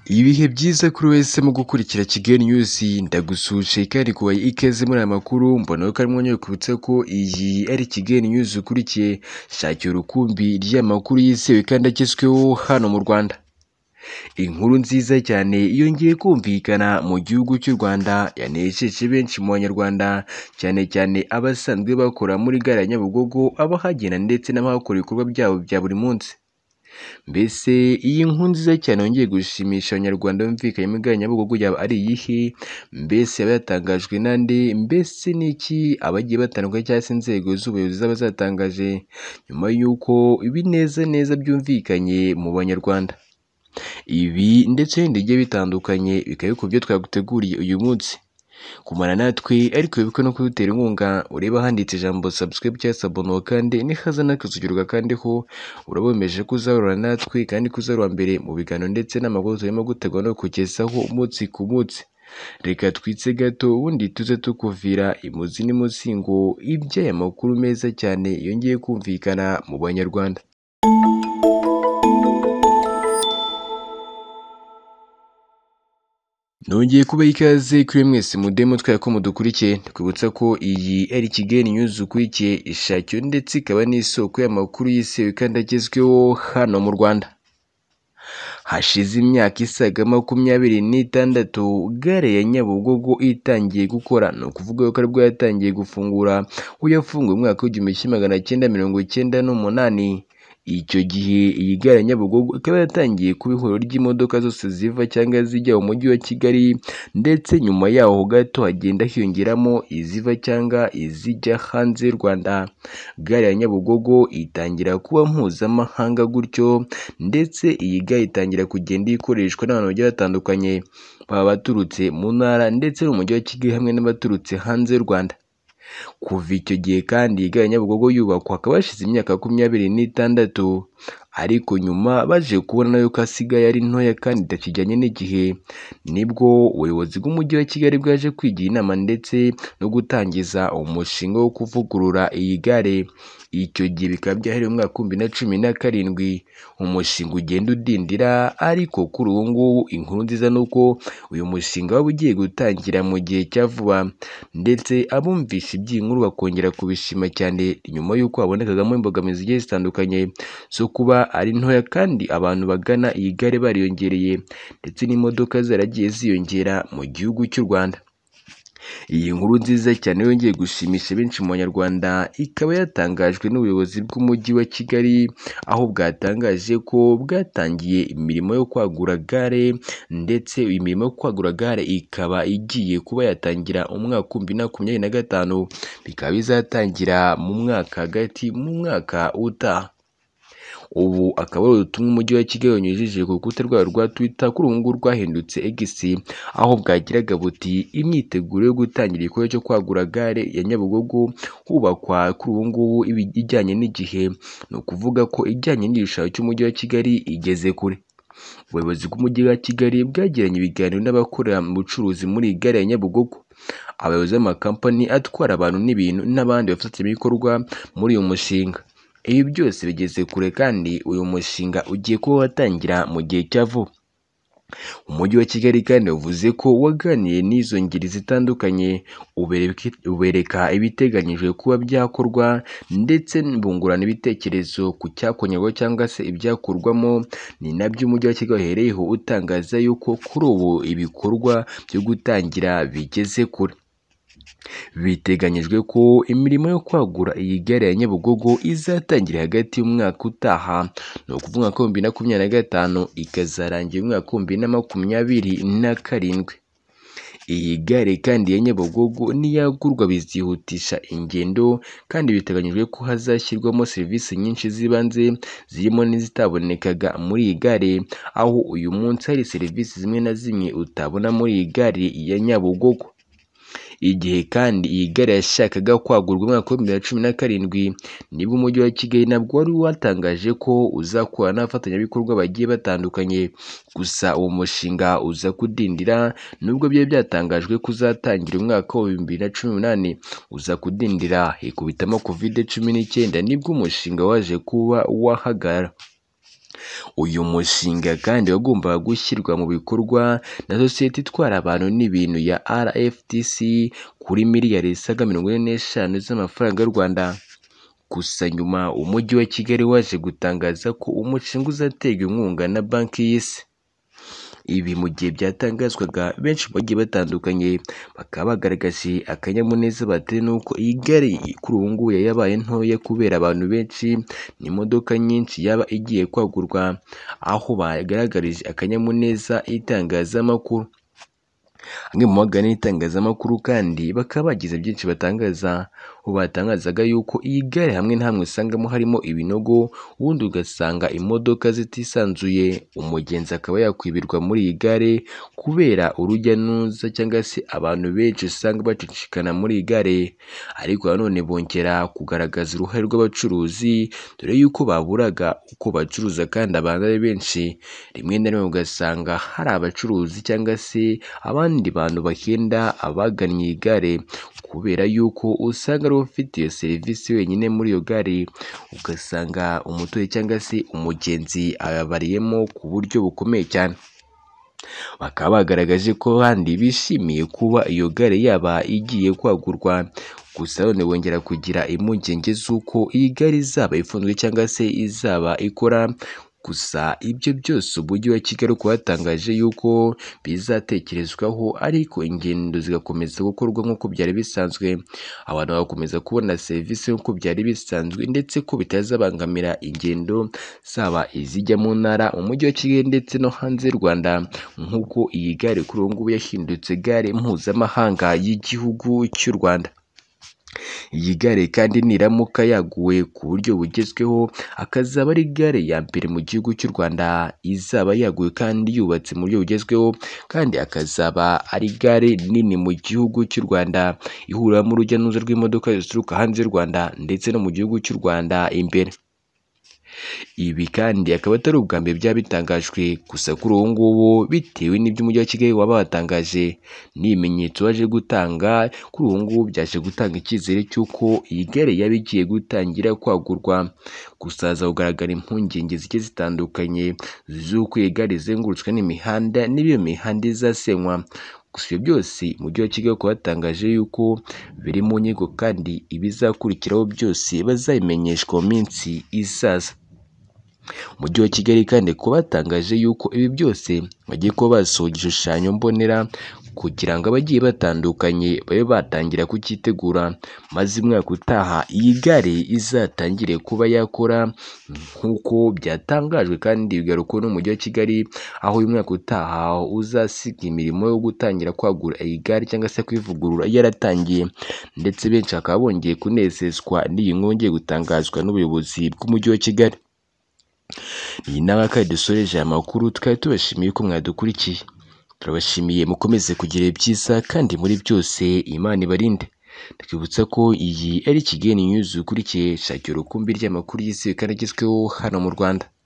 Ibihe byiza kuri wese mu gukurikira Kigali News, ndagusuje kandi kubaye ikaze muri aya makuru. Mbona ko ari mwanya kubitsa ko iyi ari Kigali News ukurikiye, shakira urukumbi ry'amakuru yizewe kandi agezweho hano mu Rwanda. Inkuru nziza cyane yongeye kumvikana mu gihugu cy'u Rwanda, yanejeje benshi mu banyarwanda, cyane cyane abasanzwe bakora muri gare ya Nyabugogo, abahagenda ndetse n'abahakora ibikorwa byabo bya buri munsi. Mbese iyi nkuru nziza cyane yongeye gushimisha abanyarwanda bumvikanye muri gare ya Nyabugogo yaba ari iyihe? Mbese yaba yatangajwe nande? Mbese ni iki abagiye batandukanye cyangwa se inzego z'ubuyobozi zaba zatangaje nyuma y'uko ibi neza neza byumvikanye mu banyarwanda? Ibi ndetse n'ibindi bigiye bitandukanye bikaba ku byo twaguteguriye uyu munsi. Kumara natwe ariko wibuke no kudutera inkunga, ureba handitse ijambo subscribe cyangwa se abonnement kandi nihaza n'akazugirwa kandi ho urabemeje kuzahorana natwe kandi kuzahora mbere mu biganiro ndetse n'amakuru turimo gutegura no kugezaho umunsi ku munsi. Reka twitse gato ubundi tuze tukuvira imuzi n'imuzingo iby'aya makuru meza cyane yongeye kumvikana mu banyarwanda. Nongeye kubaha ikaze kuri mwese mudemo twaya ko mudukurikiye, twibutsa ko iyi ari Kigali News ukurikiye, ishakiro ndetse ikaba n'isoko y'amakuru yizewe kandi agezweho hano mu Rwanda. Hashize imyaka isaga 26 gare ya Nyabugogo itangiye gukora, no kuvuga ko aribwo yatangiye gufungura, aho yafunguye mu mwaka w'1998. Icyo gihe iyi gare ya Nyabugogo ikaba yatangiye kuba ihuriro ry'imodoka zose ziva cyangwa zijya mu mujyi wa Kigali, ndetse nyuma yaho gato hagenda hiyongeramo iziva cyangwa izijya hanze y'u Rwanda. Gare ya Nyabugogo itangira kuba mpuzamahanga gutyo, ndetse iyi gare itangira kugenda ikoreshwa n'abantu bagiye batandukanye, baba baturutse mu ntara ndetse n'umujyi wa Kigali hamwe n'abaturutse hanze y'u Rwanda. Kuva icyo gihe kandi gare ya Nyabugogo yubakwa hakaba hashize imyaka 26, ariko nyuma baje kubona nayo ko asigaye ari ntoya kandi itakijyanye n'igihe, nibwo ubuyobozi bw'umujyi wa Kigali bwaje kwigira inama ndetse no gutangiza umushinga wo kuvugurura iyi gare. Icyo gihe bikaba byahereye mu mwaka w'2017, umushinga ugenda udindira, ariko kuri ubu ngubu inkuru nziza ni uko uyu mushinga waba ugiye gutangira mu gihe cya vuba, ndetse abumvishe iby'iyi nkuru bakongera kubishima cyane, nyuma y'uko habonekagamo imbogamizi zigiye zitandukanye zo kuba ari ntoya kandi abantu bagana iyi gare bariyongereye, ndetse n'imodoka zaragiye ziyongera mu gihugu cy'u Rwanda. Iyi nkuru nziza cyane yongeye gushimisha benshi mu banyarwanda, ikaba yatangajwe n'ubuyobozi bw'umujyi wa Kigali, aho bwatangaje ko bwatangiye imirimo yo kwagura gare, ndetse imirimo yo kwagura gare ikaba igiye kuba yatangira umwaka wa 2025, bikaba bizatangira mu mwaka hagati mu mwaka utaha. Ubu akaba ari ubutumwa umujyi wa Kigali wanyujije ku rukuta rwayo rwa Twitter kuri ubu ngubu rwahindutse X, aho bwagiraga buti imyiteguro yo gutangira igikorwa cyo kwagura gare ya Nyabugogo hubakwa kuri ubu ngubu ijyanye n'igihe, ni ukuvuga ko ijyanye n'igishushanyo cy'umujyi wa Kigali igeze kure. Ubuyobozi bw'umujyi wa Kigali bwagiranye ibiganiro n'abakorera mu bucuruzi muri gare ya Nyabugogo, abayobozi b'amakampani atwara abantu n'ibintu n'abandi bafatanyabikorwa muri uyu mushinga. Ibi byose bigeze kure kandi uyu mushinga ugiye kuba watangira mu gihe cya vuba. Umujyi wa Kigali kandi wavuze ko waganiye n'izo ngeri zitandukanye, ubereka ibiteganyijwe kuba byakorwa, ndetse bungurana ibitekerezo ku cyakongerwa cyangwa se ibyakurwamo. Ni nabyo umujyi wa Kigali wahereyeho utangaza yuko kuri ubu ibikorwa byo gutangira bigeze kure. Biteganyijwe ko imirimo yo kwagura iyi gare ya Nyabugogo izatangira hagati y'umwaka utaha, ni ukuvuga ko 2025 ikazarangira umwaka wa 2027. Iyi gare kandi ya Nyabugogo niyagurwa bizihutisha ingendo, kandi biteganyijwe ko hazashyirwamo serivisi nyinshi z'ibanze zirimo n'izitabonekaga muri iyi gare, aho uyu munsi hari serivisi zimwe na zimwe utabona muri iyi gare ya Nyabugogo. Igihe kandi iyi gare yashakaga kwagurwa mu mwaka wa 2017, nibwo umujyi wa Kigali nabwo wari watangaje ko uzakorana n'abafatanyabikorwa bagiye batandukanye, gusa uwo mushinga uza kudindira, nubwo byari byatangajwe ko uzatangira umwaka wa 2018, uza kudindira hikubitamo COVID-19, nibwo umushinga waje kuba wahagarara. Uyu mushinga kandi wagombaga gushyirwa mu bikorwa na sosiyete itwara abantu n'ibintu ya RFTC kuri miliyari zisaga 45 z'amafaranga y'u Rwanda. Gusa nyuma umujyi wa Kigali waje gutangaza ko umushinga uzaterwa inkunga na banki y'isi. Ibi mu gihe byatangazwaga, benshi bagiye batandukanye bakaba bagaragaje akanyamuneza batewe n'uko iyi gare kuri ubu ngubu yabaye ntoya kubera abantu benshi n'imodoka nyinshi yaba igiye kwagurwa, aho bagaragarije akanyamuneza itangazamakuru. Amwe mu magana y'itangazamakuru kandi bakaba bagize byinshi batangaza, aho batangazaga yuko iyi gare hamwe na hamwe usangamo harimo ibinogo, ubundi ugasanga imodoka zitisanzuye, umugenzi akaba yakwibirwa muri iyi gare kubera urujya n'uruza cyangwa se abantu benshi usanga bacicikana muri iyi gare. Ariko nanone bongera kugaragaza uruhare rw'abacuruzi, dore yuko baburaga uko bacuruza kandi abantu ari benshi. Rimwe na rimwe ugasanga hari abacuruzi cyangwa se abandi bantu bahenda abagannye iyi gare kubera yuko usanga ari ufite iyo serivisi wenyine muri iyo gare, ugasanga umuturage cyangwa se umugenzi ayabariyemo ku buryo bukomeye cyane. Bakaba bagaragaje ko kandi bishimiye kuba iyo gare yaba igiye kwagurwa. Gusa none bongera kugira impungenge z'uko iyi gare izaba ifunzwe cyangwa se izaba ikora. Gusa ibyo byose umujyi wa Kigali ukaba watangaje yuko bizatekerezwaho, ariko ingendo zigakomeza gukorwa nk'uko byari bisanzwe, abantu bagakomeza kubona serivisi nk'uko byari bisanzwe, ndetse ko bitazabangamira ingendo zaba izijya mu ntara, mu mujyi wa Kigali ndetse no hanze y'u Rwanda, nk'uko iyi gare kuri ubu ngubu yahindutse gare mpuzamahanga y'igihugu cy'u Rwanda. Iyi gare kandi niramuka yaguwe ku buryo bugezweho, akazaba ari gare ya mbere mu gihugu cy'u Rwanda izaba yaguwe kandi yubatse mu buryo bugezweho, kandi akazaba ari gare nini mu gihugu cy'u Rwanda, ihuriramo urujya n'uruza rw'imodoka zituruka hanze y'u Rwanda ndetse no mu gihugu cy'u Rwanda imbere. Ibi kandi akaba atari ubwa mbere byaba bitangajwe, gusa kuri ubu ngubu bitewe n'ibyo umujyi wa Kigali waba watangaje n'ibimenyetso waje gutanga, kuri ubu ngubu byaje gutanga icyizere cy'uko iyi gare yaba igiye gutangira kwagurwa. Gusa haza kugaragara impungenge zigiye zitandukanye z'uko iyi gare izengurutswe n'imihanda, n'iyo mihanda izasenywa. Gusa ibyo byose umujyi wa Kigali ukaba watangaje yuko biri mu nyigo, kandi ibizakurikiraho byose bazabimenyeshwa mu minsi izaza. Umujyi wa Kigali kandi kuba batangaje yuko ibi byose bagiye kuba basohoye igishushanyo mbonera kugira ngo abagiye batandukanye babe batangira kucyitegura, maze umwaka utaha iyi gare izatangire kuba yakora nk'uko byatangajwe kandi bigarukwa n'umujyi wa Kigali, aho uyu mwaka utaha uzasiga imirimo yo gutangira kwagura iyi gare cyangwa se kwivugurura yaratangiye, ndetse benshi bakaba bongeye kunezezwa n'iyi nkuru igiye gutangazwa n'ubuyobozi bw'umujyi wa Kigali. Iyi nawe kandi dusoreje aya makuru, tukaba tubashimiye ko mwadukurikiye. Turabashimiye, mukomeze kugira ibyiza kandi muri byose Imana ibarinde. Twibutsa ko iyi ari Kigali News ukurikiye, shakira urukumbi ry'amakuru yizewe kandi agezweho hano mu Rwanda.